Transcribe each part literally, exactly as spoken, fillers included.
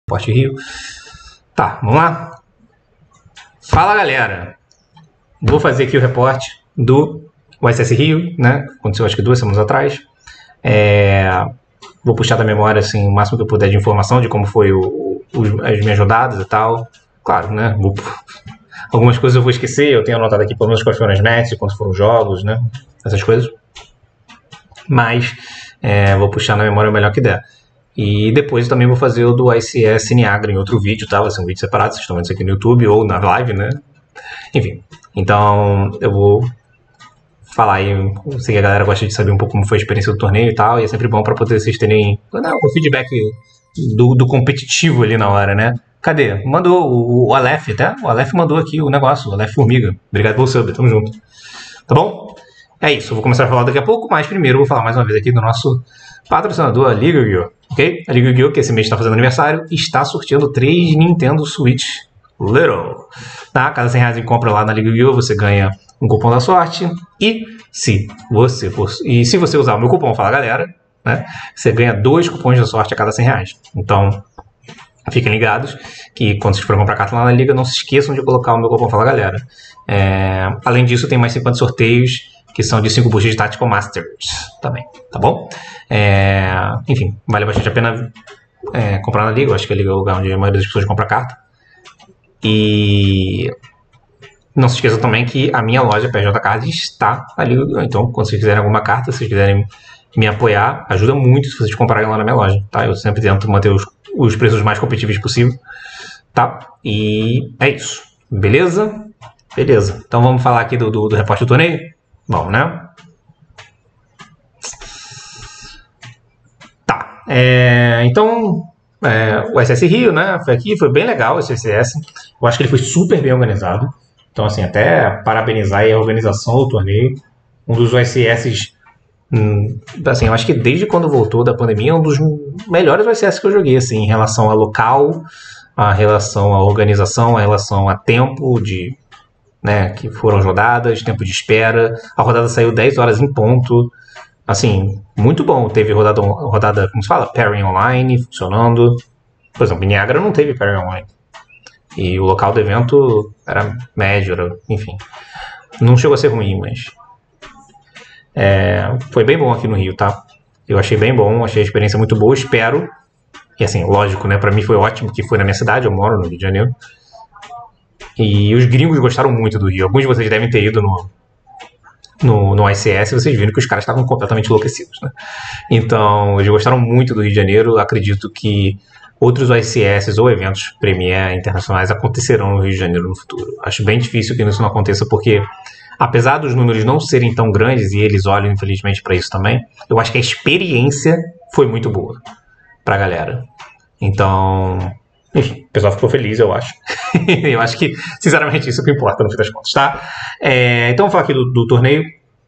Reporte Rio. Tá, vamos lá. Fala, galera. Vou fazer aqui o reporte do O S S Rio, né? Aconteceu acho que duas semanas atrás. É... Vou puxar da memória assim, o máximo que eu puder de informação de como foi o, o, as minhas rodadas e tal. Claro, né? Vou... Algumas coisas eu vou esquecer, eu tenho anotado aqui pelo menos quais foram as matches, quantos foram os jogos, né? Essas coisas. Mas é, vou puxar na memória o melhor que der. E depois também vou fazer o do I C S Niagara em outro vídeo, tá? Vai ser um vídeo separado, vocês estão vendo isso aqui no YouTube ou na live, né? Enfim, então eu vou falar aí, eu sei que a galera gosta de saber um pouco como foi a experiência do torneio e tal, e é sempre bom para poder vocês terem não, o feedback do, do competitivo ali na hora, né? Cadê? Mandou o, o Aleph, tá? O Aleph mandou aqui o negócio, o Aleph Formiga. Obrigado pelo sub, tamo junto. Tá bom? É isso, eu vou começar a falar daqui a pouco, mas primeiro eu vou falar mais uma vez aqui do nosso patrocinador, a Liga Yu-Gi-Oh! Ok? A Liga Yu-Gi-Oh! Que esse mês está fazendo aniversário, está sorteando três Nintendo Switch Little. Tá? Cada cem reais em compra lá na Liga Yu-Gi-Oh! Você ganha um cupom da sorte. E se você for, e se você usar o meu cupom Fala Galera, né, você ganha dois cupons da sorte a cada cem reais. Então, fiquem ligados que quando vocês forem comprar carta lá na Liga, não se esqueçam de colocar o meu cupom Fala Galera. É, além disso, tem mais cinquenta sorteios que são de cinco boosters de Tactical Masters também, tá bom? É, enfim, vale bastante a pena é, comprar na Liga. Eu acho que a Liga é o lugar onde a maioria das pessoas compra carta. E não se esqueçam também que a minha loja P J Card está ali. Então, quando vocês quiserem alguma carta, se vocês quiserem me apoiar, ajuda muito se vocês comprarem lá na minha loja, tá? Eu sempre tento manter os, os preços mais competitivos possível, tá? E é isso, beleza? Beleza. Então vamos falar aqui do, do, do repórter do torneio? Bom, né? Tá. É, então, é, o S S Rio, né? Foi aqui, foi bem legal esse S S. Eu acho que ele foi super bem organizado. Então, assim, até parabenizar aí a organização do torneio. Um dos O S S, hum, assim, eu acho que desde quando voltou da pandemia, é um dos melhores O S S que eu joguei, assim, em relação a local, a relação à organização, a relação a tempo de, né, que foram rodadas, tempo de espera. A rodada saiu dez horas em ponto. Assim, muito bom. Teve rodada, rodada como se fala? Pairing online, funcionando. Por exemplo, em Niagara não teve Pairing online. E o local do evento era médio, era, enfim. Não chegou a ser ruim, mas é, foi bem bom aqui no Rio, tá? Eu achei bem bom, achei a experiência muito boa, espero. E assim, lógico, né? Pra mim foi ótimo que foi na minha cidade, eu moro no Rio de Janeiro. E os gringos gostaram muito do Rio. Alguns de vocês devem ter ido no, no, no I C S e vocês viram que os caras estavam completamente enlouquecidos, né? Então, eles gostaram muito do Rio de Janeiro. Acredito que outros I C S ou eventos Premier internacionais acontecerão no Rio de Janeiro no futuro. Acho bem difícil que isso não aconteça, porque apesar dos números não serem tão grandes, e eles olham infelizmente para isso também, eu acho que a experiência foi muito boa pra galera. Então, enfim, o pessoal ficou feliz, eu acho. Eu acho que, sinceramente, isso que importa no fim das contas, tá? É, então, vamos falar aqui do, do torneio.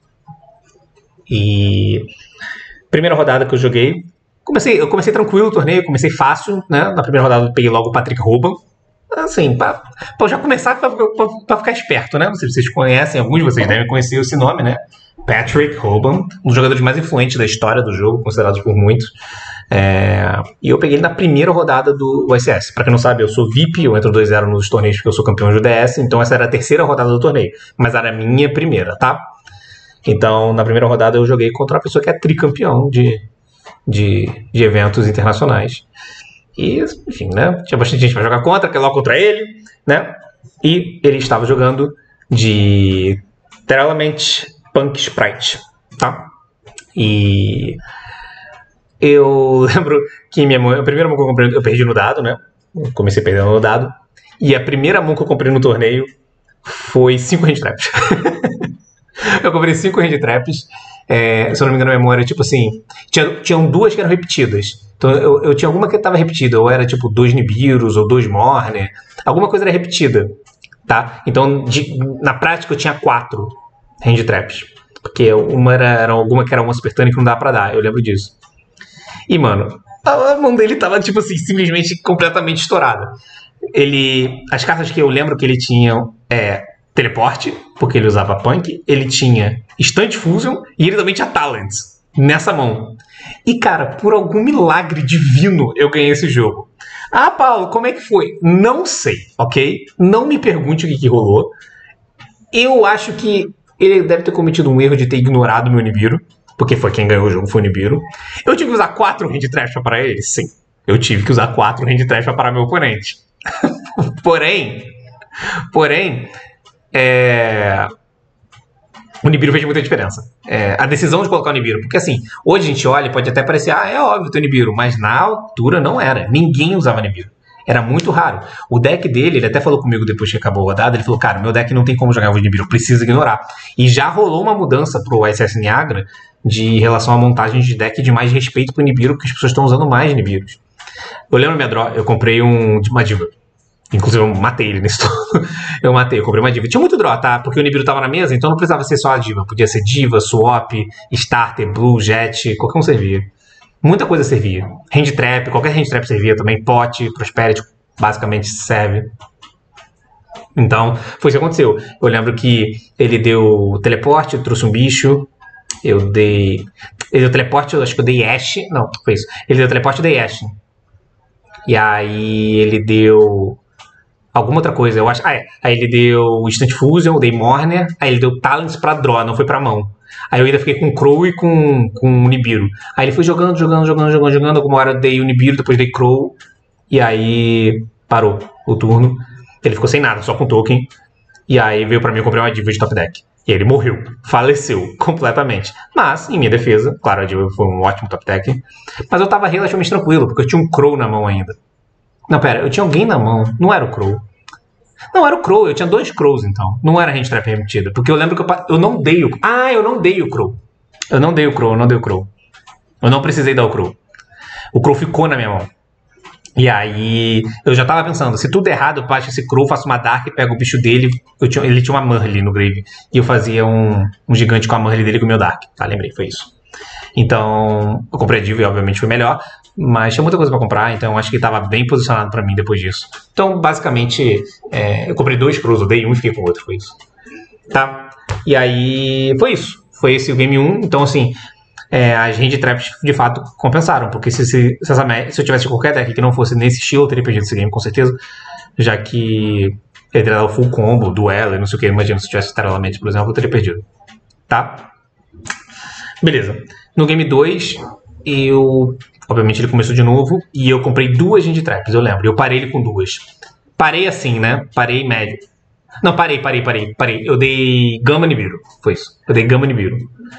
E primeira rodada que eu joguei, comecei, eu comecei tranquilo o torneio, comecei fácil, né? Na primeira rodada eu peguei logo o Patrick Hoban. Assim, pra, pra já começar pra, pra, pra ficar esperto, né? Não sei se vocês conhecem, alguns de vocês devem conhecer esse nome, né? Patrick Hoban, um dos jogadores mais influentes da história do jogo, considerados por muitos. É, e eu peguei ele na primeira rodada do U S S. Pra quem não sabe, eu sou V I P, eu entro dois a zero nos torneios porque eu sou campeão de D S, então essa era a terceira rodada do torneio, mas era a minha primeira, tá? Então, na primeira rodada eu joguei contra uma pessoa que é tricampeão de, de, de eventos internacionais. E, enfim, né? Tinha bastante gente pra jogar contra, que é logo contra ele, né? E ele estava jogando de Terrament Punk Sprite, tá? E eu lembro que minha mão, a primeira mão que eu comprei, eu perdi no dado, né? Eu comecei perdendo no dado. E a primeira mão que eu comprei no torneio foi cinco hand traps. Eu comprei cinco hand traps. É, se eu não me engano, a memória, tipo assim, tinha, tinham duas que eram repetidas. Então eu, eu tinha alguma que estava repetida, ou era tipo dois Nibiros, ou dois Morne. Alguma coisa era repetida, tá? Então, de, na prática, eu tinha quatro hand traps. Porque uma era, era alguma que era uma Super Tunic que não dá pra dar, eu lembro disso. E, mano, a mão dele tava, tipo assim, simplesmente completamente estourada. Ele, as cartas que eu lembro que ele tinha é Teleporte, porque ele usava Punk, ele tinha Instant Fusion e ele também tinha Talents nessa mão. E, cara, por algum milagre divino eu ganhei esse jogo. Ah, Paulo, como é que foi? Não sei, ok? Não me pergunte o que, que rolou. Eu acho que ele deve ter cometido um erro de ter ignorado o meu Nibiru, porque foi quem ganhou o jogo, foi o Nibiru. Eu tive que usar quatro Hand Traps pra parar ele? Sim. Eu tive que usar quatro Hand Traps pra parar meu oponente. porém, porém, é... o Nibiru fez muita diferença. É, a decisão de colocar o Nibiru. Porque assim, hoje a gente olha e pode até parecer, ah, é óbvio ter Nibiru, mas na altura não era. Ninguém usava Nibiru. Era muito raro. O deck dele, ele até falou comigo depois que acabou a rodada, ele falou, cara, meu deck não tem como jogar o Nibiru, preciso ignorar. E já rolou uma mudança pro I C S Niagara de relação à montagem de deck de mais respeito pro Nibiru, porque as pessoas estão usando mais Nibirus. Eu lembro minha draw, eu comprei um de uma diva. Inclusive, eu matei ele nesse todo. Eu matei, eu comprei uma diva. Tinha muito draw, tá? Porque o Nibiru tava na mesa, então não precisava ser só a diva. Podia ser diva, swap, starter, blue, jet, qualquer um servia. Muita coisa servia. Hand trap, qualquer hand trap servia também. Pot, prosperity, basicamente serve. Então, foi isso que aconteceu. Eu lembro que ele deu teleporte, eu trouxe um bicho. Eu dei... Ele deu teleporte, eu acho que eu dei Ash. Não, foi isso. Ele deu teleporte, eu dei Ash. E aí ele deu... alguma outra coisa, eu acho. Ah, é. Aí ele deu Instant Fusion, eu dei Mourner. Aí ele deu Talents pra draw, não foi pra mão. Aí eu ainda fiquei com o Crow e com, com o Nibiru. Aí ele foi jogando, jogando, jogando, jogando, jogando. Alguma hora eu dei o Nibiru, depois dei Crow. E aí parou o turno. Ele ficou sem nada, só com token. E aí veio pra mim, eu comprei uma diva de top deck. E ele morreu, faleceu completamente. Mas, em minha defesa, claro, a diva foi um ótimo top deck. Mas eu tava relativamente tranquilo, porque eu tinha um Crow na mão ainda. Não, pera, eu tinha alguém na mão. Não era o Crow. Não, era o Crow. Eu tinha dois Crows, então. Não era hand trap permitida. Porque eu lembro que eu, eu não dei o... Ah, eu não dei o Crow. Eu não dei o Crow, eu não dei o Crow. Eu não precisei dar o Crow. O Crow ficou na minha mão. E aí, eu já tava pensando, se tudo errado, eu baixo esse Crow, faço uma Dark, pego o bicho dele. Eu tinha, ele tinha uma Merle no grave. E eu fazia um, um gigante com a Merle dele com o meu Dark. Tá, lembrei, foi isso. Então, eu comprei a diva e obviamente foi melhor. Mas tinha muita coisa pra comprar, então eu acho que estava bem posicionado pra mim depois disso. Então, basicamente, é, eu comprei dois Crows, eu dei um e fiquei com o outro, foi isso. Tá? E aí, foi isso. Foi esse o Game um. Então, assim, é, as hand traps de fato compensaram. Porque se, se, se, essa, se eu tivesse qualquer deck que não fosse nesse estilo, eu teria perdido esse game, com certeza. Já que ele teria dado full combo, duelo e não sei o que. Imagina se eu tivesse Terralamente, por exemplo, eu teria perdido. Tá? Beleza. No Game dois, eu... Obviamente ele começou de novo e eu comprei duas hand traps, eu lembro. Eu parei ele com duas. Parei assim, né? Parei médio. Não, parei, parei, parei, parei. Eu dei Gama Nibiru. Foi isso. Eu dei Gama Nibiru.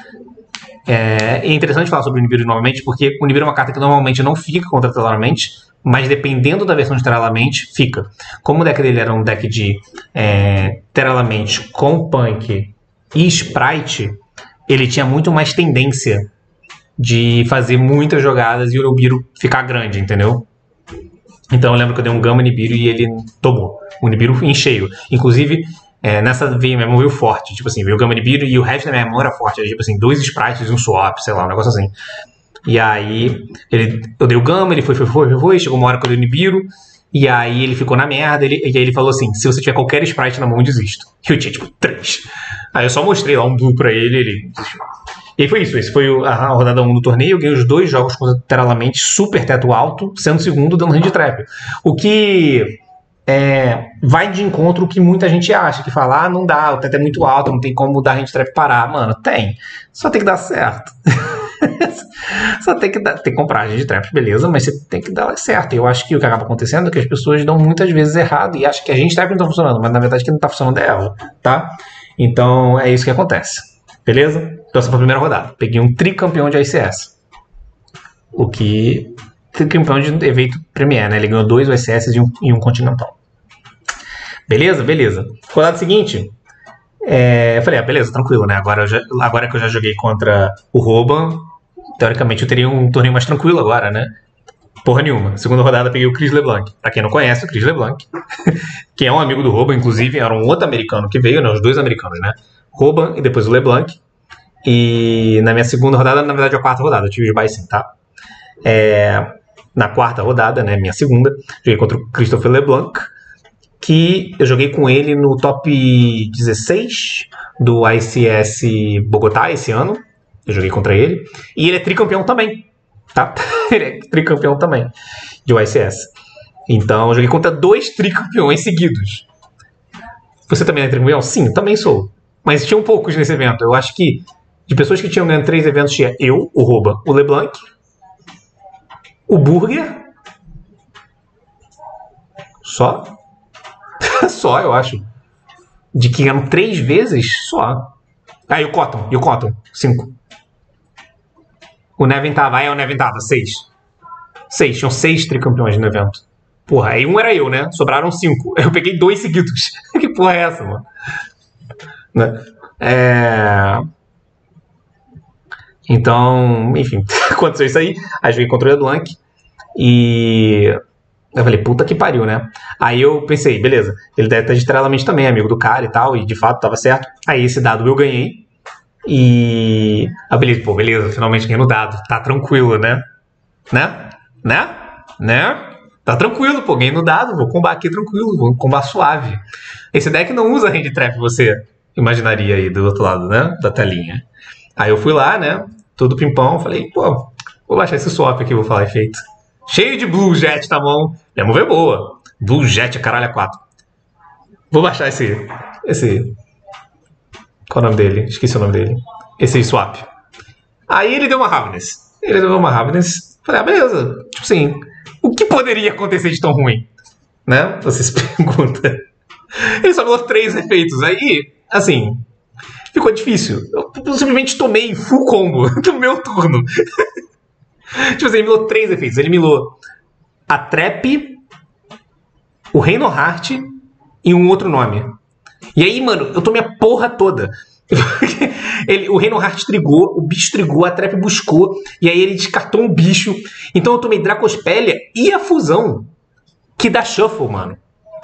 É, é interessante falar sobre o Nibiru novamente, porque o Nibiru é uma carta que normalmente não fica contra Terralamente, mas dependendo da versão de Terralamente, fica. Como o deck dele era um deck de é, Terralamente com Punk e Sprite, ele tinha muito mais tendência de fazer muitas jogadas e o Nibiru ficar grande, entendeu? Então eu lembro que eu dei um Gama Nibiru e ele tomou. O Nibiru em cheio. Inclusive, é, nessa veio, minha mão veio forte. Tipo assim, veio o Gama Nibiru e o resto da minha mão era forte. Era, tipo assim, dois sprites e um swap, sei lá, um negócio assim. E aí, ele, eu dei o Gama, ele foi, foi, foi, foi, foi, chegou uma hora que eu dei o Nibiru, e aí ele ficou na merda, ele, e aí ele falou assim, se você tiver qualquer sprite na mão, eu desisto. E eu tinha, tipo, três. Aí eu só mostrei lá um blue pra ele e ele desistiu. E aí foi isso, esse foi a rodada um do torneio, eu ganhei os dois jogos contra Terralamente, super teto alto, sendo segundo dando hand trap. O que é, vai de encontro o que muita gente acha, que fala, ah, não dá, o teto é muito alto, não tem como dar hand trap parar. Mano, tem, só tem que dar certo. Só tem que, dar, tem que comprar hand trap, beleza, mas você tem que dar certo. E eu acho que o que acaba acontecendo é que as pessoas dão muitas vezes errado e acham que a hand trap não tá funcionando, mas na verdade que não tá funcionando é ela, tá? Então é isso que acontece. Beleza? Então essa foi a primeira rodada. Peguei um tricampeão de I C S. O que... Tricampeão de evento Premier, né? Ele ganhou dois I C S e um, e um Continental. Beleza? Beleza. Rodada seguinte... É... Eu falei, ah, beleza, tranquilo, né? Agora, eu já... agora que eu já joguei contra o Roban, teoricamente eu teria um torneio mais tranquilo agora, né? Porra nenhuma. Segunda rodada peguei o Chris LeBlanc. Pra quem não conhece, o Chris LeBlanc, que é um amigo do Roban, inclusive, era um outro americano que veio, né? Os dois americanos, né? Roban e depois o LeBlanc. E na minha segunda rodada, na verdade, a quarta rodada, eu tive de Bison, tá? É, na quarta rodada, né, minha segunda, joguei contra o Christopher LeBlanc, que eu joguei com ele no top dezesseis do I C S Bogotá esse ano. Eu joguei contra ele. E ele é tricampeão também, tá? Ele é tricampeão também de I C S. Então eu joguei contra dois tricampeões seguidos. Você também é tricampeão? Sim, eu também sou. Mas tinham poucos nesse evento. Eu acho que de pessoas que tinham ganhado três eventos, tinha eu, o Roba, o LeBlanc, o Burger. Só? Só, eu acho. De que ganham três vezes, só. Ah, e o Cotton, e o Cotton, cinco. O Nevin tava, aí o Nevin tava, seis. Seis, tinham seis tricampeões no evento. Porra, aí um era eu, né? Sobraram cinco. Eu peguei dois seguidos. Que porra é essa, mano? Né? É... Então, enfim, aconteceu isso aí. Aí joguei contra o LeBlanc. E eu falei, puta que pariu, né? Aí eu pensei, beleza, ele deve estar de estrelamente também, amigo do cara e tal. E de fato tava certo. Aí esse dado eu ganhei. E eu falei, pô, beleza, finalmente ganhei no dado. Tá tranquilo, né? Né? Né? Né? Tá tranquilo, pô, ganhei no dado. Vou combar aqui tranquilo, vou combar suave. Esse deck não usa hand trap, você imaginaria aí do outro lado, né? Da telinha. Aí eu fui lá, né? Todo pimpão. Falei, pô, vou baixar esse swap aqui, vou falar efeito. Cheio de Blue Jet na mão. Minha mão é boa. Blue Jet, caralho, é quatro. Vou baixar esse... Esse... Qual é o nome dele? Esqueci o nome dele. Esse swap. Aí ele deu uma Ravenous. Ele deu uma Ravenous. Falei, ah, beleza. Tipo assim, o que poderia acontecer de tão ruim? Né? Você se pergunta. Ele só falou três efeitos. Aí, assim, ficou difícil. Eu simplesmente tomei full combo no meu turno. Tipo assim, ele milou três efeitos. Ele milou a Trap, o Reinhardt e um outro nome. E aí, mano, eu tomei a porra toda. Ele, o Reinhardt trigou, o bicho trigou, a Trap buscou, e aí ele descartou um bicho. Então eu tomei Dracospélia e a fusão, que dá shuffle, mano.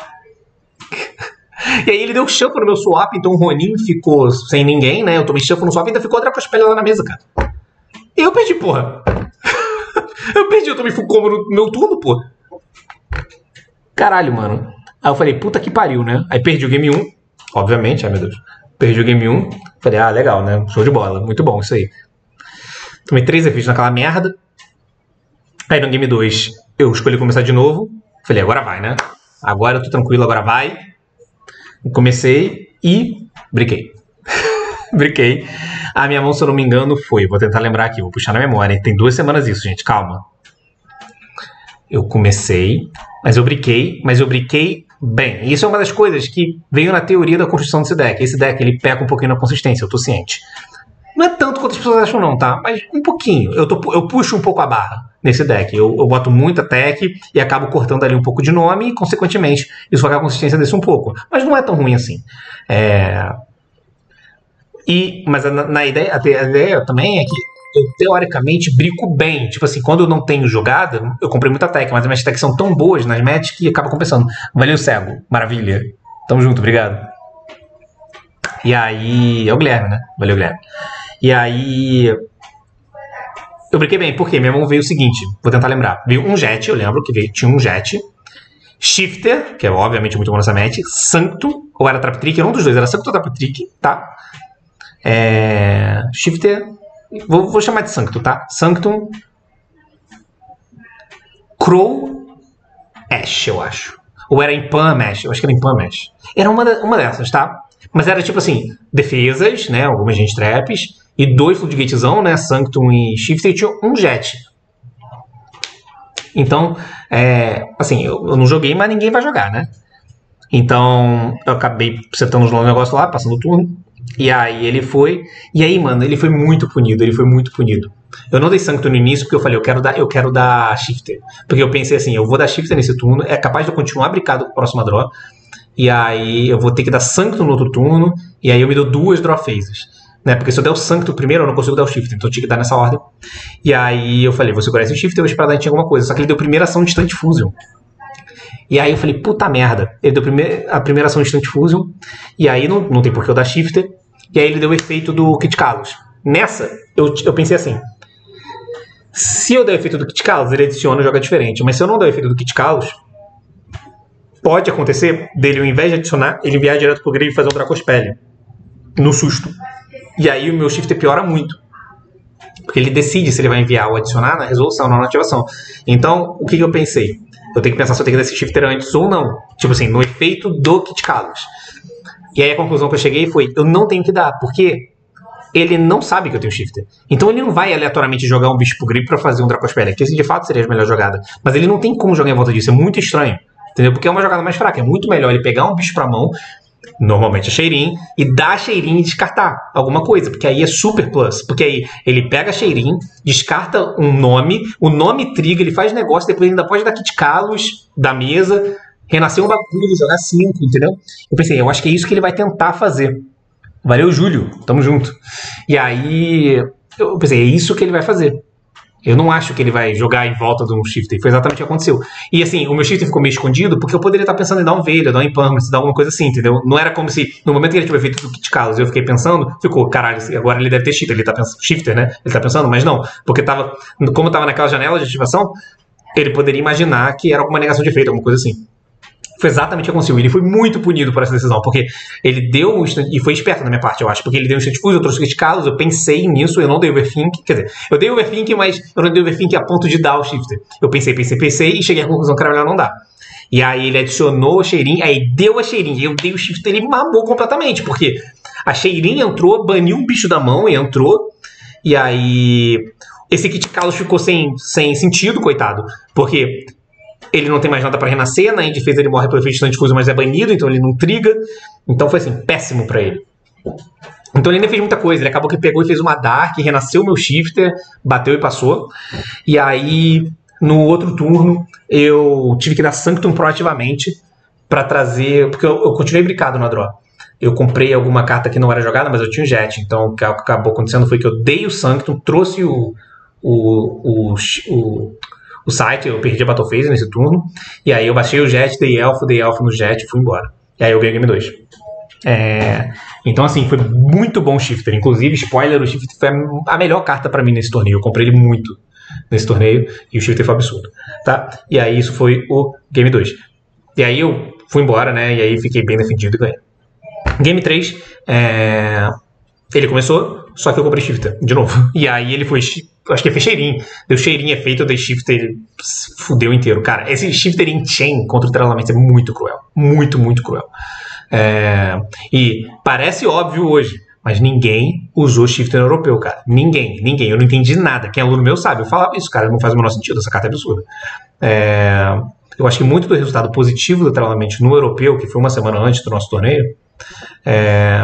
E aí ele deu shuffle no meu swap, então o Ronin ficou sem ninguém, né? Eu tomei shuffle no swap e ainda ficou a Dracospélia lá na mesa, cara. E eu perdi, porra. Eu perdi, eu tomei full combo no meu turno, pô. Caralho, mano. Aí eu falei, puta que pariu, né? Aí perdi o game um, obviamente, ai meu Deus. Perdi o game um, falei, ah, legal, né? Show de bola, muito bom isso aí. Tomei três efeitos naquela merda. Aí no game dois eu escolhi começar de novo. Falei, agora vai, né? Agora eu tô tranquilo, agora vai. Comecei e briquei. Briquei. A minha mão, se eu não me engano, foi... Vou tentar lembrar aqui, vou puxar na memória. Tem duas semanas isso, gente, calma. Eu comecei, mas eu briquei, mas eu briquei bem. E isso é uma das coisas que veio na teoria da construção desse deck. Esse deck, ele peca um pouquinho na consistência, eu tô ciente. Não é tanto quanto as pessoas acham não, tá? Mas um pouquinho. Eu, tô, eu puxo um pouco a barra nesse deck. Eu, eu boto muita tech e acabo cortando ali um pouco de nome e, consequentemente, isso vai a consistência desse um pouco. Mas não é tão ruim assim. É... E, mas na, na ideia, a ideia também é que eu, teoricamente, brico bem. Tipo assim, quando eu não tenho jogada, eu comprei muita tech, mas as minhas techs são tão boas nas matches que acaba compensando. Valeu, cego. Maravilha. Tamo junto, obrigado. E aí... É o Guilherme, né? Valeu, Guilherme. E aí... Eu brinquei bem, porque minha mão veio o seguinte, vou tentar lembrar. Veio um Jet, eu lembro que veio, tinha um Jet. Shifter, que é obviamente muito bom nessa match. Sanctum, ou era Trap Trick, era um dos dois, era Sanctum ou Trap Trick, tá? É... Shifter, vou, vou chamar de Sanctum, tá? Sanctum, Crow, Ash, eu acho. Ou era Impam Ash, eu acho que era Impam Ash. Era uma, da, uma dessas, tá? Mas era tipo assim, defesas, né? Algumas gente traps, e dois floodgatezão, né? Sanctum e Shifter, e tinha um Jet. Então, é, assim, eu, eu não joguei, mas ninguém vai jogar, né? Então, eu acabei setando os negócios lá, passando o turno. E aí ele foi... E aí, mano, ele foi muito punido. Ele foi muito punido. Eu não dei Sanctum no início porque eu falei, eu quero dar, eu quero dar Shifter. Porque eu pensei assim, eu vou dar Shifter nesse turno. É capaz de eu continuar brincado com a próxima draw. E aí eu vou ter que dar Sanctum no outro turno. E aí eu me dou duas draw phases. Né? Porque se eu der o Sanctum primeiro, eu não consigo dar o Shifter. Então eu tinha que dar nessa ordem. E aí eu falei, vou segurar esse Shifter e vou esperar dar em alguma coisa. Só que ele deu primeira ação de Instant Fusion. E aí eu falei, puta merda. Ele deu prime a primeira ação de Instant Fusion. E aí não, não tem por que eu dar Shifter. E aí ele deu o efeito do Kit Kalos. Nessa, eu, eu pensei assim. Se eu der o efeito do Kit Kalos, ele adiciona e joga diferente. Mas se eu não der o efeito do Kit Kalos, pode acontecer dele, ao invés de adicionar, ele enviar direto pro grave e fazer um Dracospélia. No susto. E aí o meu Shifter piora muito. Porque ele decide se ele vai enviar ou adicionar na resolução, não na ativação. Então, o que, que eu pensei? Eu tenho que pensar se eu tenho que dar esse shifter antes ou não. Tipo assim, no efeito do Kit Kalos. E aí a conclusão que eu cheguei foi, eu não tenho que dar, porque ele não sabe que eu tenho shifter. Então ele não vai aleatoriamente jogar um bicho pro grip pra fazer um Dracospellic, que esse de fato seria a melhor jogada. Mas ele não tem como jogar em volta disso, é muito estranho. Entendeu? Porque é uma jogada mais fraca. É muito melhor ele pegar um bicho pra mão, normalmente a Cheirin, e dar a Cheirin e descartar alguma coisa. Porque aí é super plus. Porque aí ele pega a Cheirin, descarta um nome, o nome triga, ele faz negócio, depois ele ainda pode dar Kit Kalos da mesa, renascer um bagulho, jogar cinco, entendeu? Eu pensei, eu acho que é isso que ele vai tentar fazer. Valeu, Júlio. Tamo junto. E aí, eu pensei, é isso que ele vai fazer. Eu não acho que ele vai jogar em volta de um shifter. Foi exatamente o que aconteceu. E assim, o meu shifter ficou meio escondido porque eu poderia estar pensando em dar um Vader, dar um Impermanence, dar alguma coisa assim, entendeu? Não era como se, no momento que ele tiver feito do Kit Kalos, eu fiquei pensando, ficou, caralho, agora ele deve ter shifter. Ele tá pensando, shifter, né? Ele tá pensando, mas não. Porque tava, como tava naquela janela de ativação, ele poderia imaginar que era alguma negação de efeito, alguma coisa assim. Foi exatamente o que aconteceu. Ele foi muito punido por essa decisão, porque ele deu um instant, e foi esperto da minha parte, eu acho, porque ele deu um instant fuse, eu trouxe Kit Kalos, eu pensei nisso, eu não dei overthink, quer dizer, eu dei overthink, mas eu não dei overthink a ponto de dar o shifter. Eu pensei, pensei, pensei, e cheguei à conclusão que era melhor não dar. E aí ele adicionou a Cheirin, aí deu a Cheirin, eu dei o shifter, ele mamou completamente, porque a Cheirin entrou, baniu um bicho da mão e entrou, e aí esse Kit Kalos ficou sem, sem sentido, coitado, porque ele não tem mais nada pra renascer, na defesa ele morre pelo efeito de instant fuse, mas é banido, então ele não triga. Então foi assim, péssimo pra ele. Então ele ainda fez muita coisa, ele acabou que pegou e fez uma Dark, renasceu o meu shifter, bateu e passou. E aí, no outro turno, eu tive que dar Sanctum proativamente pra trazer, porque eu, eu continuei brincado no draw. Eu comprei alguma carta que não era jogada, mas eu tinha o Jet, então o que acabou acontecendo foi que eu dei o Sanctum, trouxe o... o, o, o o site, eu perdi a Battle Phase nesse turno, e aí eu baixei o Jet, dei Elfo, dei Elfo no Jet e fui embora. E aí eu ganhei o Game dois. É... Então assim, foi muito bom o Shifter, inclusive, spoiler, o Shifter foi a melhor carta pra mim nesse torneio, eu comprei ele muito nesse torneio, e o Shifter foi absurdo, tá? E aí isso foi o Game dois. E aí eu fui embora, né, e aí fiquei bem defendido e ganhei. Game três, é... ele começou, só que eu comprei Shifter, de novo. E aí ele foi... Acho que é Cheirin. Deu Cheirin efeito, eu dei Shifter, ele fudeu inteiro. Cara, esse Shifter em Chain contra o Treinamento é muito cruel. Muito, muito cruel. É... E parece óbvio hoje, mas ninguém usou Shifter europeu, cara. Ninguém, ninguém. Eu não entendi nada. Quem é aluno meu sabe. Eu falava isso, cara. Não faz o menor sentido. Essa carta é absurda. É... Eu acho que muito do resultado positivo do Treinamento no europeu, que foi uma semana antes do nosso torneio, é...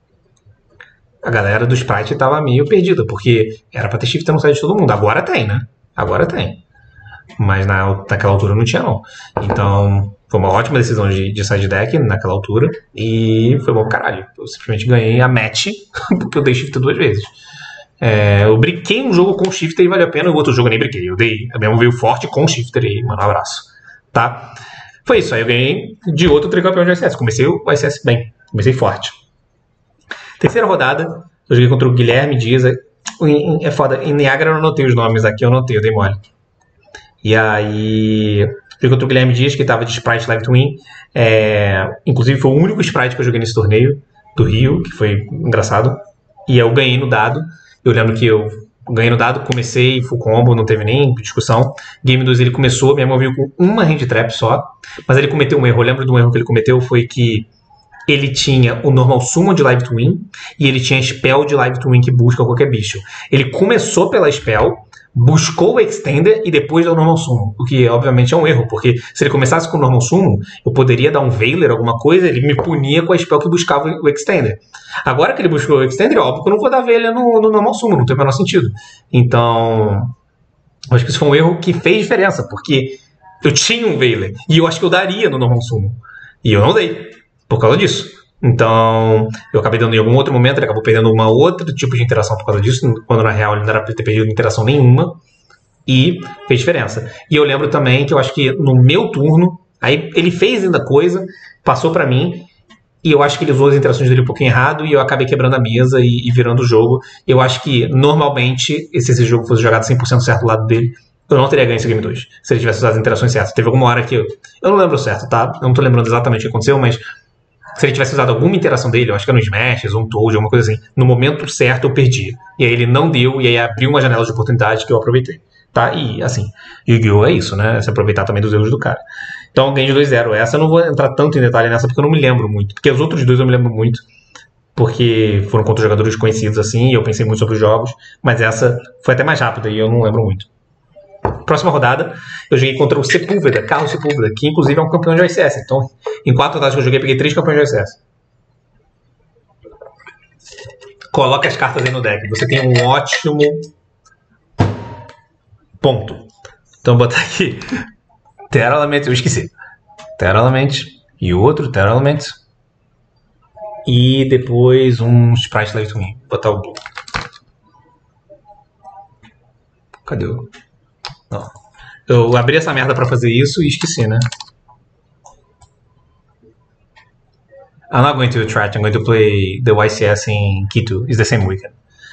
a galera do Sprite tava meio perdida, porque era pra ter shifter no site de todo mundo. Agora tem, né? Agora tem. Mas na, naquela altura não tinha, não. Então, foi uma ótima decisão de, de side deck naquela altura. E foi bom pra caralho. Eu simplesmente ganhei a match, porque eu dei shifter duas vezes. É, eu brinquei um jogo com shifter e valeu a pena. O outro jogo eu nem brinquei. Eu dei, a mesmo veio forte com shifter e, mano, um abraço. Tá? Foi isso. Aí eu ganhei de outro tricampeão de I C S. Comecei o I C S bem. Comecei forte. Terceira rodada, eu joguei contra o Guilherme Dias. É foda, em Niagara eu não anotei os nomes, aqui eu anotei, eu dei mole. E aí, joguei contra o Guilherme Dias, que estava de Sprite Live Twin. É, inclusive foi o único Sprite que eu joguei nesse torneio do Rio, que foi engraçado. E eu ganhei no dado. Eu lembro que eu ganhei no dado, comecei full combo, não teve nem discussão. Game dois ele começou, minha mão veio com uma hand trap só, mas ele cometeu um erro. Eu lembro de um erro que ele cometeu, foi que ele tinha o normal summon de Live Twin e ele tinha spell de Live Twin que busca qualquer bicho. Ele começou pela spell, buscou o Extender e depois deu o normal summon, o que obviamente é um erro, porque se ele começasse com o normal summon, eu poderia dar um Veiler, alguma coisa, ele me punia com a spell que buscava o Extender. Agora que ele buscou o Extender, é óbvio que eu não vou dar Veiler no, no normal summon, não tem o menor sentido. Então, eu acho que isso foi um erro que fez diferença, porque eu tinha um Veiler e eu acho que eu daria no normal summon, e eu não dei. Por causa disso. Então, eu acabei dando em algum outro momento, ele acabou perdendo uma outra tipo de interação por causa disso, quando na real ele não era pra ter perdido interação nenhuma, e fez diferença. E eu lembro também que eu acho que no meu turno, aí ele fez ainda coisa, passou pra mim, e eu acho que ele usou as interações dele um pouquinho errado, e eu acabei quebrando a mesa e, e virando o jogo. Eu acho que, normalmente, se esse jogo fosse jogado cem por cento certo do lado dele, eu não teria ganho esse Game dois, se ele tivesse usado as interações certas. Teve alguma hora que eu... Eu não lembro certo, tá? Eu não tô lembrando exatamente o que aconteceu, mas se ele tivesse usado alguma interação dele, eu acho que era no Smash, ou um Toad, alguma coisa assim, no momento certo eu perdi. E aí ele não deu, e aí abriu uma janela de oportunidade que eu aproveitei. Tá? E, assim, Yu-Gi-Oh! É isso, né? Se aproveitar também dos erros do cara. Então, eu ganhei de dois a zero. Essa eu não vou entrar tanto em detalhe nessa, porque eu não me lembro muito. Porque os outros dois eu me lembro muito, porque foram contra jogadores conhecidos, assim, e eu pensei muito sobre os jogos. Mas essa foi até mais rápida e eu não lembro muito. Próxima rodada, eu joguei contra o Sepúlveda, Carlos Sepúlveda, que inclusive é um campeão de O S S. Então, em quatro rodadas que eu joguei, peguei três campeões de O S S. Coloca as cartas aí no deck. Você tem um ótimo ponto. Então, vou botar aqui Terra Elements, eu esqueci. Terra Elements e outro Terra Elements. E depois um Sprite Light Wing. Vou botar o Blue. Cadê o... Não. Eu abri essa merda pra fazer isso e esqueci, né? I'm not going to Utrecht, I'm going to play the Y C S in Quito. It's the same weekend.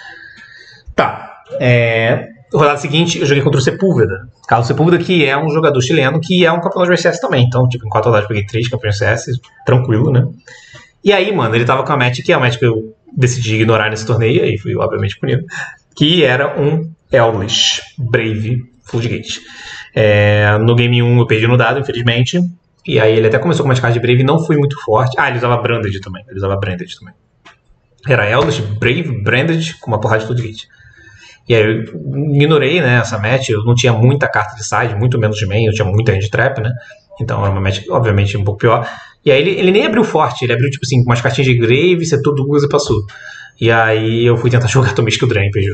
Tá. É... Rodada seguinte, eu joguei contra o Sepúlveda. Carlos Sepúlveda, que é um jogador chileno, que é um campeão de Y C S também. Então, tipo, em quatro rodadas eu peguei três campeões de Y C S, tranquilo, né? E aí, mano, ele tava com a match, que é a match que eu decidi ignorar nesse torneio, e fui, obviamente, punido, que era um Eldritch Brave Floodgate. É, no Game um eu perdi no dado, infelizmente. E aí ele até começou com umas cartas de Brave, não fui muito forte. Ah, ele usava Branded também. Ele usava Branded também. Era Eldritch, Brave, Branded, com uma porrada de Floodgate. E aí eu ignorei, né, essa match. Eu não tinha muita carta de side, muito menos de main. Eu tinha muita hand trap, né? Então era uma match, obviamente, um pouco pior. E aí ele, ele nem abriu forte. Ele abriu, tipo assim, com umas cartinhas de Grave, setor duas e passou. E aí eu fui tentar jogar, tomei Skill Drain, perdi.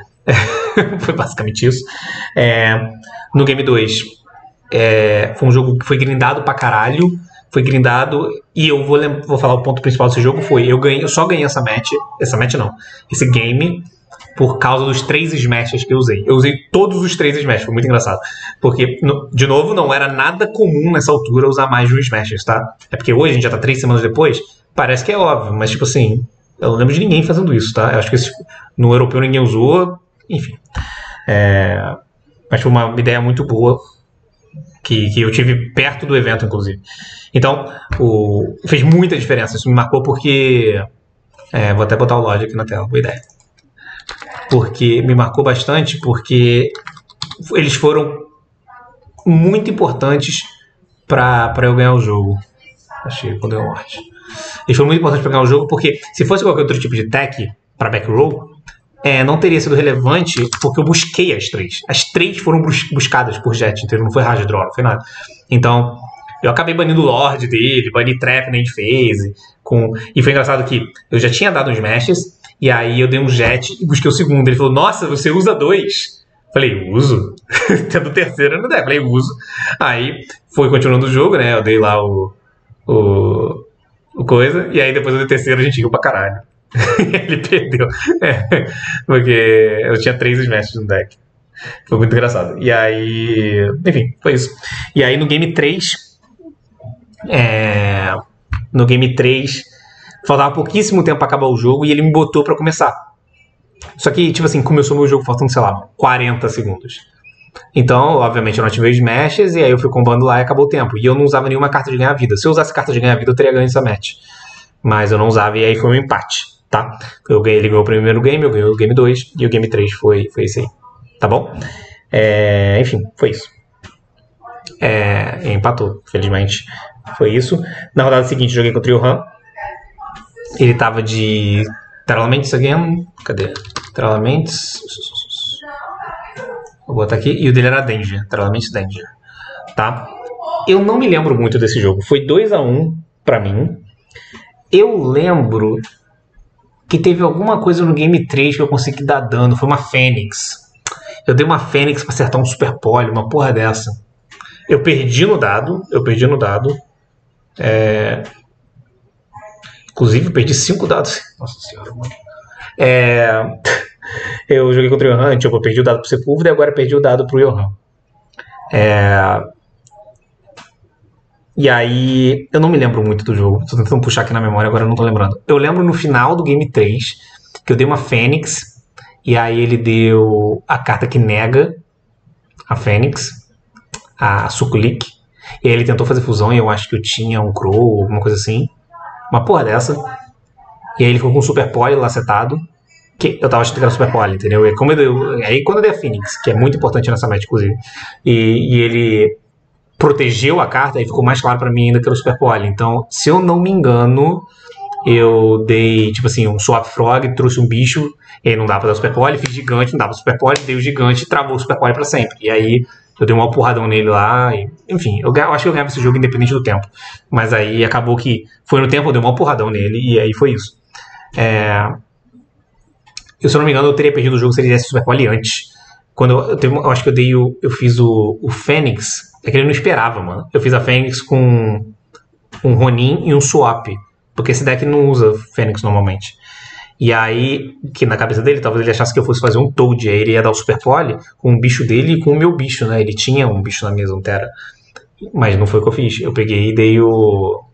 Foi basicamente isso. É, no Game dois, é, foi um jogo que foi grindado pra caralho. Foi grindado, e eu vou, vou falar o ponto principal desse jogo, foi, eu, ganhei, eu só ganhei essa match, essa match não, esse game, por causa dos três smashes que eu usei. Eu usei todos os três smashes, foi muito engraçado. Porque, no, de novo, não era nada comum nessa altura usar mais de um smashes, tá? É porque hoje, a gente já tá três semanas depois, parece que é óbvio, mas tipo assim, eu não lembro de ninguém fazendo isso, tá? Eu acho que esse, no europeu ninguém usou, enfim. É, mas foi uma ideia muito boa, que, que eu tive perto do evento, inclusive. Então, o, fez muita diferença, isso me marcou porque... É, vou até botar o Logic aqui na tela, boa ideia. Porque me marcou bastante, porque eles foram muito importantes para eu ganhar o jogo. Achei quando deu morte. Eles foram muito importantes para ganhar o jogo, porque se fosse qualquer outro tipo de tech para back row, é, não teria sido relevante, porque eu busquei as três. As três foram bus buscadas por Jet, entendeu? Não foi hard draw, não foi nada. Então, eu acabei banindo o Lorde dele, bani Trap na Endphase. Com... E foi engraçado que eu já tinha dado uns meshes, e aí eu dei um Jet e busquei o segundo. Ele falou, nossa, você usa dois. Falei, uso. Tendo o terceiro no deck. Falei, uso. Aí foi continuando o jogo, né? Eu dei lá o, o, o coisa. E aí depois do terceiro a gente riu pra caralho. Ele perdeu. É, porque eu tinha três smashes no deck. Foi muito engraçado. E aí... Enfim, foi isso. E aí no Game três... É, no Game três... Faltava pouquíssimo tempo pra acabar o jogo e ele me botou pra começar. Só que, tipo assim, começou meu jogo faltando, sei lá, quarenta segundos. Então, obviamente, eu não ativei os matches, e aí eu fui combando lá e acabou o tempo. E eu não usava nenhuma carta de ganhar vida. Se eu usasse carta de ganhar vida, eu teria ganho essa match. Mas eu não usava, e aí foi um empate, tá? Eu ganhei, ele ganhou o primeiro game, eu ganhei o game dois, e o game três foi, foi esse aí. Tá bom? É, enfim, foi isso. É, empatou, felizmente. Foi isso. Na rodada seguinte, eu joguei contra o Johan. Ele tava de... Terralmente again. Cadê? Terralmente. Vou botar aqui. E o dele era Danger. Terralmente Danger. Tá? Eu não me lembro muito desse jogo. Foi dois a um pra mim. Eu lembro que teve alguma coisa no Game três que eu consegui dar dano. Foi uma Fênix. Eu dei uma Fênix pra acertar um Super Poly. Uma porra dessa. Eu perdi no dado. Eu perdi no dado. É... Inclusive, eu perdi cinco dados. Nossa senhora, mano. É... Eu joguei contra o Johan, tipo, eu perdi o dado pro Sepúlveda e agora perdi o dado pro Johan. É... E aí, eu não me lembro muito do jogo. Tô tentando puxar aqui na memória, agora eu não tô lembrando. Eu lembro no final do Game três, que eu dei uma Fênix, e aí ele deu a carta que nega a Fênix, a Sukulik, e aí ele tentou fazer fusão, e eu acho que eu tinha um Crow, alguma coisa assim. Uma porra dessa. E aí ele ficou com um Super Poly lacetado. que eu tava achando que era Super Pole, entendeu? E como eu, dei- aí quando eu dei a Phoenix, que é muito importante nessa match, inclusive, e, e ele protegeu a carta, aí ficou mais claro pra mim ainda que era o Super Pole. Então, se eu não me engano, eu dei, tipo assim, um Swap Frog, trouxe um bicho, e aí não dava pra dar Super Pole, fiz gigante, não dava Super Pole, dei o gigante e travou o Super Pole pra sempre. E aí eu dei um porradão nele lá, e, enfim, eu, ga- eu acho que eu ganhava esse jogo independente do tempo. Mas aí acabou que foi no tempo, eu dei um porradão nele, e aí foi isso. É, eu, se eu não me engano, eu teria perdido o jogo se ele desse Super Pole antes. Quando eu, eu, teve, eu acho que eu dei o. Eu fiz o, o Fênix. É que ele não esperava, mano. Eu fiz a Fênix com um Ronin e um Swap. Porque esse deck não usa Fênix normalmente. E aí, que na cabeça dele, talvez ele achasse que eu fosse fazer um Toad. Aí ele ia dar o Super Pole com o bicho dele e com o meu bicho, né? Ele tinha um bicho na mesa, um Terra. Mas não foi o que eu fiz. Eu peguei e dei o.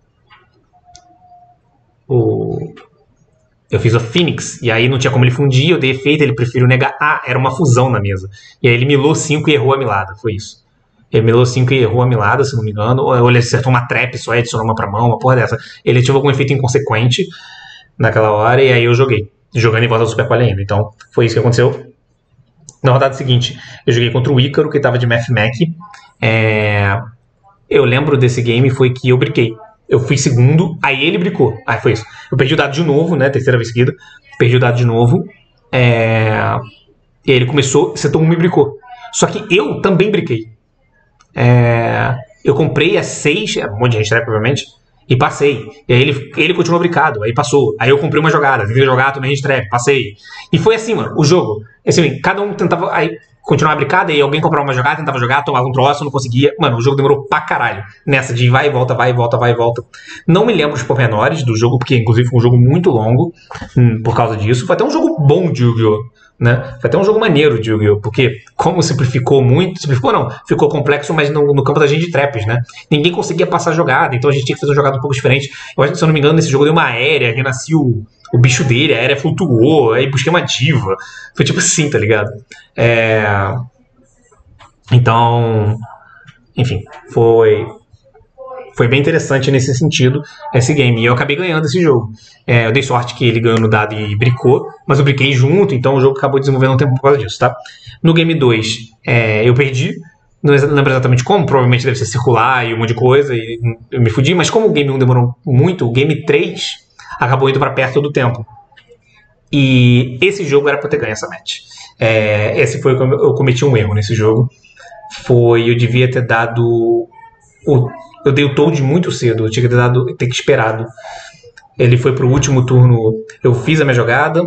O. Eu fiz a Phoenix, e aí não tinha como ele fundir, eu dei efeito, ele preferiu negar. Ah, era uma fusão na mesa. E aí ele milou cinco e errou a milada, foi isso. Ele milou cinco e errou a milada, se não me engano. Ou ele acertou uma trap só e adicionou uma pra mão, uma porra dessa. Ele ativou algum efeito inconsequente naquela hora, e aí eu joguei. Jogando em volta do Super Pole ainda. Então, foi isso que aconteceu. Na rodada seguinte, eu joguei contra o Ícaro, que tava de Math Mac. É... Eu lembro desse game, foi que eu briquei. Eu fui segundo, aí ele bricou. Aí foi isso. Eu perdi o dado de novo, né? Terceira vez seguida. Perdi o dado de novo. É... E aí ele começou, setou um e bricou. Só que eu também briquei. É... Eu comprei a seis, um monte de gente, né, provavelmente, e passei. E aí ele, ele continuou brincado, aí passou. Aí eu comprei uma jogada, tentei jogar, tomei hand trap, passei. E foi assim, mano, o jogo. Assim, cada um tentava. Aí continuava brincada, e alguém comprava uma jogada, tentava jogar, tomava um troço, não conseguia. Mano, o jogo demorou pra caralho. Nessa de vai e volta, vai e volta, vai e volta. Não me lembro os pormenores do jogo, porque inclusive foi um jogo muito longo hum, por causa disso. Foi até um jogo bom de Yu-Gi-Oh! Né? Foi até um jogo maneiro de Yu-Gi-Oh! Porque, como simplificou muito, simplificou não, ficou complexo, mas no, no campo da gente de traps, né? Ninguém conseguia passar a jogada, então a gente tinha que fazer uma jogada um pouco diferente. Eu acho que, se eu não me engano, nesse jogo deu uma aérea, renasceu o, o bicho dele, a aérea flutuou, aí busquei uma diva. Foi tipo assim, tá ligado? É... Então, enfim, foi. Foi bem interessante nesse sentido, esse game. E eu acabei ganhando esse jogo. É, eu dei sorte que ele ganhou no dado e bricou, mas eu briquei junto, então o jogo acabou desenvolvendo um tempo por causa disso, tá? No game dois, é, eu perdi. Não lembro exatamente como, provavelmente deve ser circular e um monte de coisa, e eu me fudi, mas como o game um demorou muito, o game três acabou indo pra perto do tempo. E esse jogo era pra eu ter ganho essa match. É, esse foi quando eu cometi um erro nesse jogo. Foi, eu devia ter dado o eu dei o Toad muito cedo, eu tinha que ter, dado, ter que esperado. Ele foi pro último turno, eu fiz a minha jogada.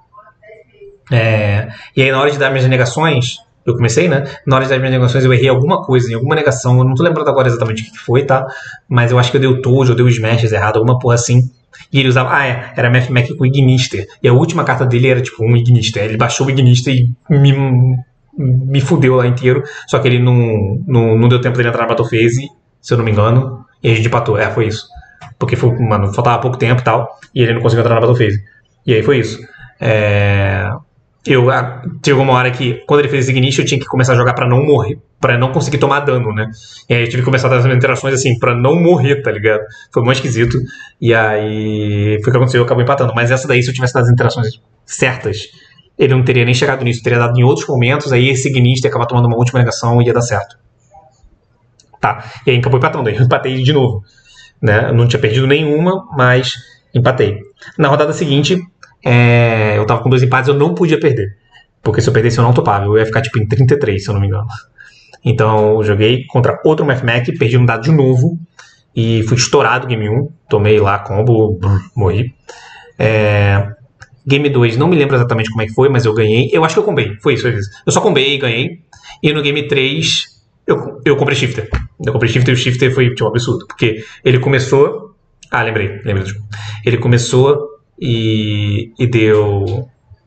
É, e aí na hora de dar minhas negações, eu comecei, né? Na hora de dar minhas negações eu errei alguma coisa, em alguma negação, eu não tô lembrando agora exatamente o que foi, tá? Mas eu acho que eu dei o Toad, eu dei o Smash errado, alguma porra assim. E ele usava, ah é, era Math Mac com Ignister. E a última carta dele era tipo um Ignister. Ele baixou o Ignister e me, me fudeu lá inteiro. Só que ele não, não, não deu tempo dele entrar na Battle Phase, se eu não me engano, e a gente empatou. É, foi isso. Porque, foi, mano, faltava pouco tempo e tal, e ele não conseguiu entrar na Battle Phase. E aí foi isso. É... Eu, chegou uma hora que, quando ele fez esse Ignition, eu tinha que começar a jogar pra não morrer, pra não conseguir tomar dano, né? E aí eu tive que começar a dar as interações assim, pra não morrer, tá ligado? Foi muito esquisito. E aí foi o que aconteceu, eu acabei empatando. Mas essa daí, se eu tivesse dado as interações certas, ele não teria nem chegado nisso, teria dado em outros momentos, aí esse Ignition ia acabar tomando uma última negação e ia dar certo. Tá, e aí acabou empatando, aí eu empatei de novo. Né? Eu não tinha perdido nenhuma, mas empatei. Na rodada seguinte, é, eu tava com dois empates, eu não podia perder. Porque se eu perdesse eu não topava, eu ia ficar tipo em trinta e três, se eu não me engano. Então eu joguei contra outro Math Mac, perdi um dado de novo, e fui estourado game um, tomei lá combo, brrr, morri. É, game dois, não me lembro exatamente como é que foi, mas eu ganhei. Eu acho que eu combei, foi isso, foi isso. Eu só combei e ganhei. E no game três, eu, eu comprei Shifter. Eu comprei Shifter e o Shifter foi tipo, um absurdo. Porque ele começou... Ah, lembrei, lembrei do jogo. Ele começou e, e deu...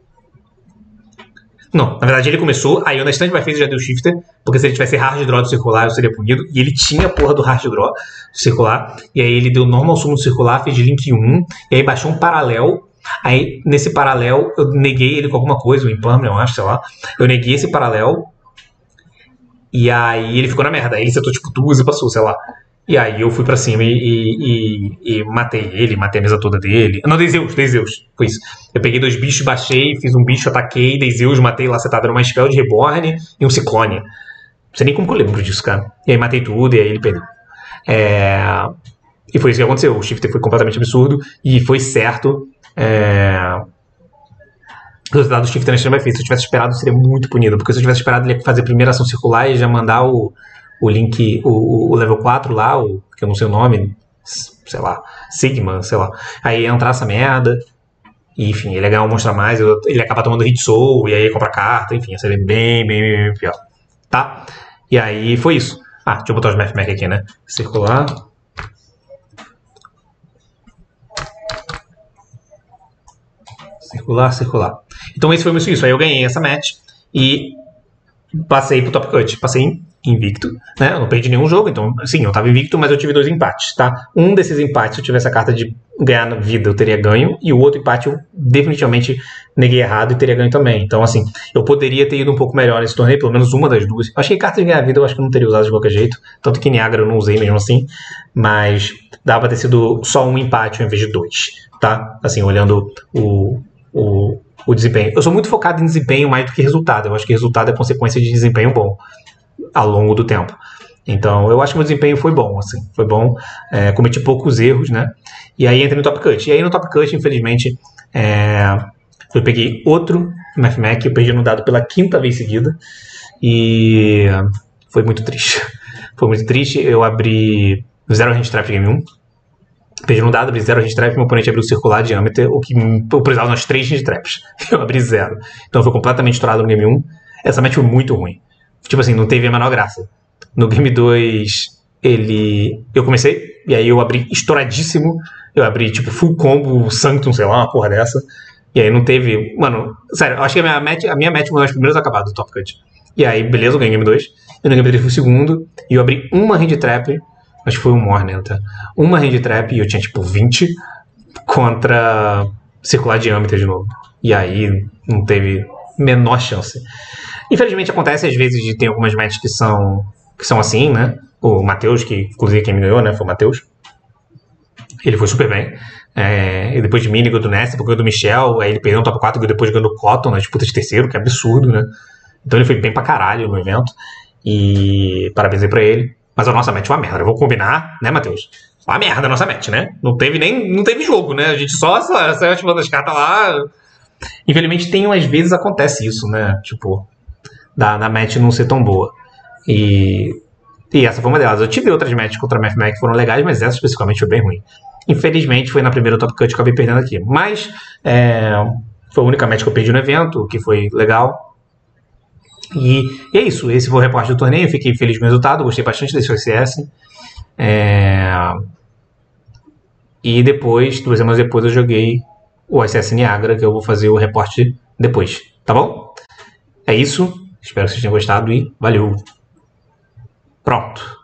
Não, na verdade ele começou, aí eu na Standby Phase já deu Shifter, porque se ele tivesse hard draw do circular eu seria punido, e ele tinha a porra do hard draw do circular, e aí ele deu normal summon do circular, fez de link um, e aí baixou um paralelo, aí nesse paralelo eu neguei ele com alguma coisa, o Impalm, eu acho, sei lá, eu neguei esse paralelo, e aí ele ficou na merda, aí ele setou tipo duas e passou, sei lá. E aí eu fui pra cima e, e, e, e matei ele, matei a mesa toda dele. Não, dei Zeus, dei Zeus. Foi isso. Eu peguei dois bichos, baixei, fiz um bicho, ataquei, dei Zeus, matei lá setado numa spell de Reborn e um Ciclone. Não sei nem como que eu lembro disso, cara. E aí matei tudo e aí ele perdeu. É... E foi isso que aconteceu. O shifter foi completamente absurdo e foi certo. É... O resultado do shifter na extrema efeito. Se eu tivesse esperado, seria muito punido. Porque se eu tivesse esperado, ele ia fazer a primeira ação circular e já mandar o, o link, o, o level quatro lá, o, que eu não sei o nome, sei lá, Sigma, sei lá. Aí ia entrar essa merda. E, enfim, ele ia ganhar um monstro a mais, ele ia acabar tomando hit soul, e aí ia comprar carta, enfim, ia ser bem, bem, bem, bem pior. Tá? E aí foi isso. Ah, deixa eu botar os Math Mac aqui, né? Circular. Circular, circular. Então esse foi isso. Aí eu ganhei essa match e passei pro Top Cut. Passei invicto, né? Eu não perdi nenhum jogo, então, sim, eu tava invicto, mas eu tive dois empates, tá? Um desses empates, se eu tivesse a carta de ganhar na vida, eu teria ganho, e o outro empate eu definitivamente neguei errado e teria ganho também. Então, assim, eu poderia ter ido um pouco melhor nesse torneio, pelo menos uma das duas. Eu achei que carta de ganhar vida eu acho que eu não teria usado de qualquer jeito, tanto que Niagara eu não usei mesmo assim, mas dava pra ter sido só um empate ao invés de dois, tá? Assim, olhando o, o, o desempenho. Eu sou muito focado em desempenho mais do que resultado. Eu acho que resultado é consequência de desempenho bom ao longo do tempo. Então, eu acho que meu desempenho foi bom, assim, foi bom, é, cometi poucos erros, né, e aí entrei no Top Cut, e aí no Top Cut, infelizmente, é, eu peguei outro Math Mac, eu perdi no dado pela quinta vez seguida, e foi muito triste, foi muito triste, eu abri zero Hand Trap Game um, perdi no dado, abri zero Hand Trap, meu oponente abriu circular diâmetro, o que eu precisava nas três Hand Traps, eu abri zero, então foi completamente estourado no Game um, essa match foi muito ruim. Tipo assim, não teve a menor graça. No Game dois, ele... eu comecei, e aí eu abri estouradíssimo. Eu abri, tipo, full combo, Sanctum, sei lá, uma porra dessa. E aí não teve... Mano, sério, eu acho que a minha match, a minha match foi uma das primeiras a acabar do Top Cut. E aí, beleza, eu ganhei Game dois. E no Game três fui o segundo. E eu abri uma Hand Trap. Acho que foi um Morning, tá? Uma Hand Trap e eu tinha, tipo, vinte contra circular diâmetro de novo. E aí não teve menor chance. Infelizmente acontece às vezes de ter algumas matches que são, que são assim, né? O Matheus, que inclusive quem me ganhou, né? Foi o Matheus. Ele foi super bem. É, e depois de mim, ele ganhou do Ness, depois ganhou do Michel, aí ele perdeu no top quatro e depois ganhou do Cotton na disputa de terceiro, que é absurdo, né? Então ele foi bem pra caralho no evento. E parabéns aí pra ele. Mas a nossa match foi uma merda. Eu vou combinar, né, Matheus? Uma merda a nossa match, né? Não teve nem. Não teve jogo, né? A gente só saiu ativando as cartas lá. Infelizmente, tem umas vezes acontece isso, né? Tipo. Da, da match não ser tão boa. E, e essa foi uma delas. Eu tive outras matches contra a Math Mac que foram legais, mas essa especificamente foi bem ruim. Infelizmente, foi na primeira Top Cut que eu acabei perdendo aqui. Mas é, foi a única match que eu perdi no evento, que foi legal. E, e é isso. Esse foi o repórter do torneio. Fiquei feliz com o resultado. Gostei bastante desse O S S. É, e depois, duas semanas depois, eu joguei o O S S Niagara, que eu vou fazer o reporte depois. Tá bom? É isso. Espero que vocês tenham gostado e valeu! Pronto!